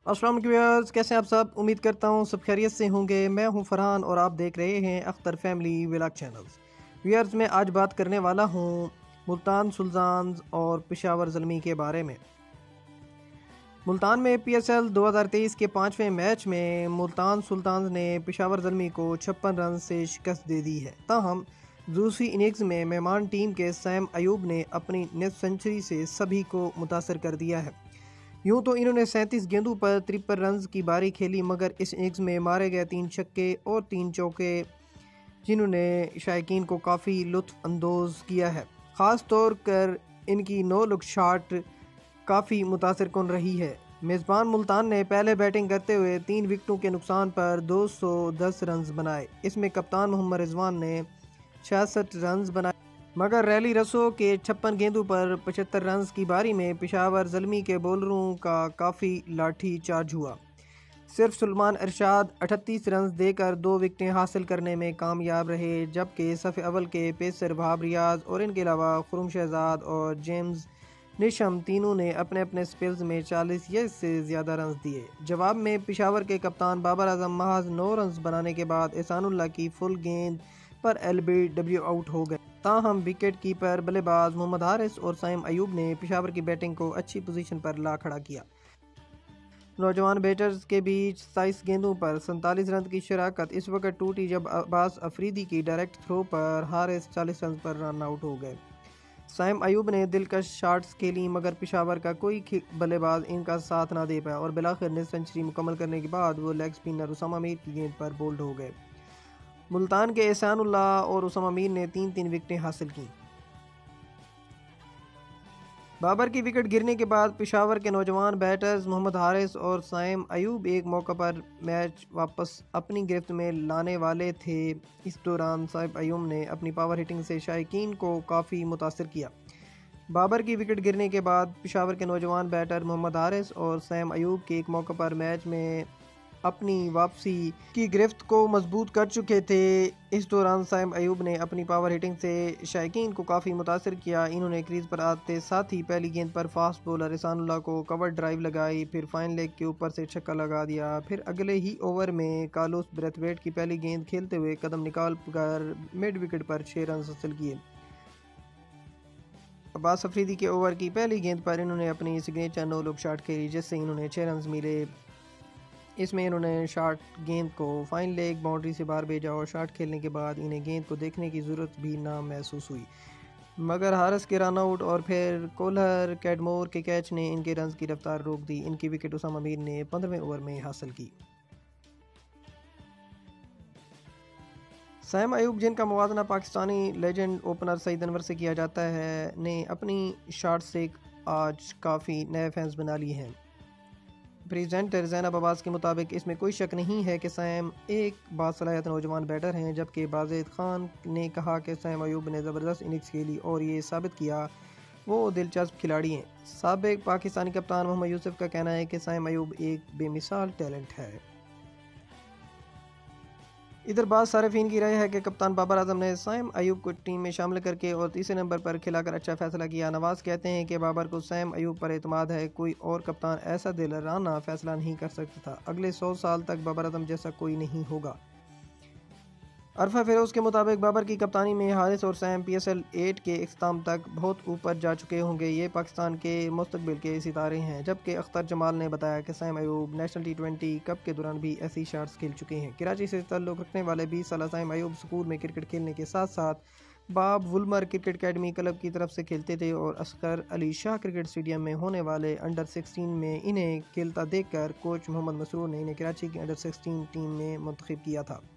अस्सलाम वालेकुम व्यूअर्स, कैसे हैं आप सब। उम्मीद करता हूँ सब खैरियत से होंगे। मैं हूँ फरहान और आप देख रहे हैं Akhtar family vlog channels. Viewers, मैं आज बात करने वाला हूँ मुल्तान सुल्तान्स और पेशावर ज़ल्मी के बारे में। मुल्तान में PSL 2023 के 5वें मैच में मुल्तान सुल्तान्स ने पेशावर ज़ल्मी को 56 रन से शिकस्त दे दी है। ताहम दूसरी इनिंग्स में मेहमान टीम के सैम अयूब ने अपनी निसफ सेंचुरी से सभी को मुतासर कर दिया है। यूं तो इन्होंने 37 गेंदों पर 53 रन की बारी खेली, मगर इस इनिंग्स में मारे गए 3 छक्के और 3 चौके जिन्होंने शायकीन को काफ़ी लुत्फ अंदोज़ किया है। ख़ास तौर पर इनकी नो लुक शॉट काफ़ी मुतासर कन रही है। मेज़बान मुल्तान ने पहले बैटिंग करते हुए 3 विकेटों के नुकसान पर 210 रन बनाए। इसमें कप्तान मोहम्मद रिजवान ने 66 रन बनाए, मगर रैली रसो के 56 गेंदों पर 75 रन की बारी में पेशावर ज़ल्मी के बॉलरों का काफ़ी लाठी चार्ज हुआ। सिर्फ सुलेमान इरशाद 38 रन देकर 2 विकेटें हासिल करने में कामयाब रहे, जबकि सफ़े अव्वल के पेसर वहाब रियाज और इनके अलावा खुर्रम शहजाद और जेम्स निशम तीनों ने अपने अपने स्पेल्स में 40 या इससे ज़्यादा रन दिए। जवाब में पेशावर के कप्तान बाबर आजम महज 9 रन बनाने के बाद एहसानुल्लाह की फुल गेंद पर LBW आउट हो गए। ताहम विकेट कीपर बल्लेबाज मोहम्मद हारिस और साइम अयूब ने पेशावर की बैटिंग को अच्छी पोजीशन पर ला खड़ा किया। नौजवान बैटर्स के बीच 27 गेंदों पर 47 रन की शराकत इस वक्त टूटी जब अब्बास अफरीदी की डायरेक्ट थ्रो पर हारिस 40 रन पर रन आउट हो गए। साइम अयूब ने दिलकश शॉट्स खेली, मगर पेशावर का कोई बल्लेबाज इनका साथ ना दे पाया और बिलाखिर निसफ सेंचुरी मुकम्मल करने के बाद वो लेग स्पिनर उसामा मीर की गेंद पर बोल्ड हो गए। मुल्तान के एहसानुल्लाह और उसामा मीर ने 3-3 विकेटें हासिल की। बाबर की विकेट गिरने के बाद पेशावर के नौजवान बैटर्स मोहम्मद हारिस और साइम अयूब एक मौका पर मैच वापस अपनी गिरफ्त में लाने वाले थे। इस दौरान साइम अयूब ने अपनी पावर हिटिंग से शायकीन को काफ़ी मुतासर किया। बाबर की विकेट गिरने के बाद पेशावर के नौजवान बैटर मोहम्मद हारिस और सैम अयूब के एक मौका पर मैच में अपनी वापसी की गिरफ्त को मजबूत कर चुके थे। इस दौरान सैम अयूब ने अपनी पावर हिटिंग से शायकीन को काफ़ी मुतासर किया। इन्होंने क्रीज पर आते साथ ही पहली गेंद पर फास्ट बॉलर एहसानुल्लाह को कवर ड्राइव लगाई, फिर फाइन लेग के ऊपर से छक्का लगा दिया। फिर अगले ही ओवर में कार्लोस ब्रेथवेट की पहली गेंद खेलते हुए कदम निकाल कर मिड विकेट पर 6 रन हासिल किए। अब्बास अफरीदी के ओवर की पहली गेंद पर इन्होंने अपनी सिग्नेचर नो लुक शॉट खेली, जिससे इन्होंने 6 रन मिले। इसमें इन्होंने शॉट गेंद को फाइन लेग बाउंड्री से बाहर भेजा और शॉट खेलने के बाद इन्हें गेंद को देखने की ज़रूरत भी ना महसूस हुई, मगर हारिस के रन आउट और फिर कोलर कैडमोर के कैच ने इनके रन की रफ्तार रोक दी। इनकी विकेट उसामा मीर ने 15वें ओवर में हासिल की। सैम अयूब, जिनका मुवाजना पाकिस्तानी लेजेंड ओपनर सईद अनवर से किया जाता है, ने अपनी शॉट से आज काफ़ी नए फैंस बना लिए हैं। प्रेजेंटर ज़ैनब अब्बास के मुताबिक इसमें कोई शक नहीं है कि सैम एक बासलाहियत नौजवान बैटर हैं, जबकि बाज़ेद खान ने कहा कि सैम अयूब ने ज़बरदस्त इनिंग्स खेली और ये साबित किया वो दिलचस्प खिलाड़ी हैं। साबिक पाकिस्तानी कप्तान मोहम्मद यूसुफ का कहना है कि सैम अयूब एक बेमिसाल टैलेंट है। इधर बात सार्फिन की राय है कि कप्तान बाबर आजम ने सैम अयूब को टीम में शामिल करके और तीसरे नंबर पर खिलाकर अच्छा फैसला किया। नवाज कहते हैं कि बाबर को सैम अयूब पर एतमाद है, कोई और कप्तान ऐसा दिलराना फैसला नहीं कर सकता था। अगले 100 साल तक बाबर आजम जैसा कोई नहीं होगा। अरफा फिरोज के मुताबिक बाबर की कप्तानी में हारिस और सैम PSL 8 के इख्तिताम तक बहुत ऊपर जा चुके होंगे। ये पाकिस्तान के मुस्तकबिल के सितारे हैं। जबकि अख्तर जमाल ने बताया कि Sam Ayub national T20 cup के दौरान भी ऐसी शॉट्स खेल चुके हैं। कराची से ताल्लुक़ रखने वाले 20 साल सैम अयूब स्कूल में क्रिकेट खेलने के साथ साथ बाब वुलमर क्रिकेट अकेडमी क्लब की तरफ से खेलते थे और असगर अली शाह क्रिकेट स्टेडियम में होने वाले अंडर 16 में इन्हें खेलता देखकर कोच मोहम्मद मसरूर ने इन्हें कराची की अंडर 16 टीम में मुंतखब किया था।